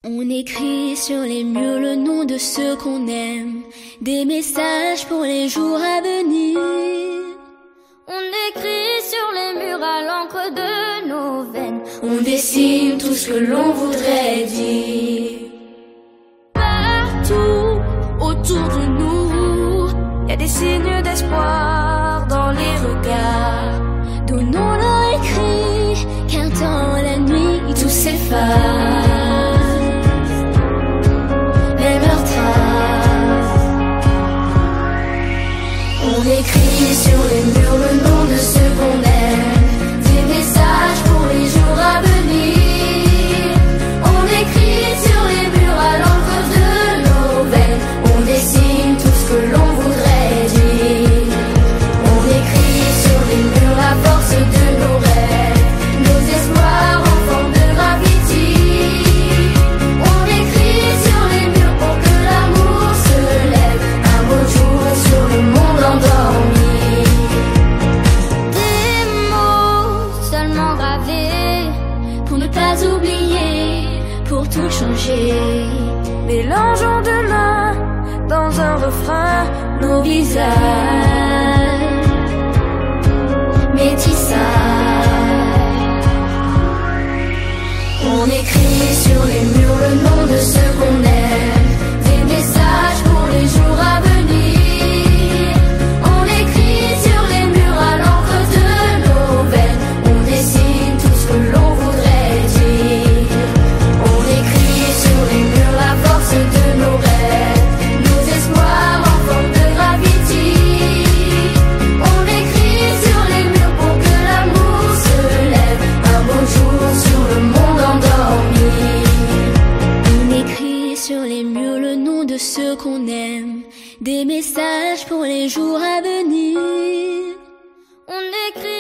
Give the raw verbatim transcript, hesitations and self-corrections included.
On écrit sur les murs le nom de ceux qu'on aime, des messages pour les jours à venir. On écrit sur les murs à l'encre de nos veines, on dessine tout ce que l'on voudrait dire. Partout autour de nous, y a des signes d'espoir dans les regards. Donnons-leur écrit, car dans la nuit tout s'efface. On écrit sur les murs le nom de ceux qu'on aime, des messages pour les jours à venir. On écrit sur les murs à l'encre de nos veines, on dessine tout ce que l'on voudrait dire. On écrit sur les murs la force de nos rêves, nos espoirs en forme de graffiti. On écrit sur les murs pour que l'amour se lève, un beau jour sur le monde endormi. Des mots seulement gravés pour ne pas oublier, pour tout changer. Mélangeons demain dans un refrain nos visages, métissage. On écrit sur les murs le nom de ceux qu'on aime, des messages pour les jours à venir. On écrit sur les murs à l'encre de nos veines, on dessine tout ce que l'on voudrait dire. On écrit sur les murs la force de nos rêves, nos espoirs en forme de graffiti. On écrit sur les murs pour que l'amour se lève, un beau jour sur le monde endormi. On écrit sur les murs le nom de ceux qu'on aime, des messages pour les jours à venir. On écrit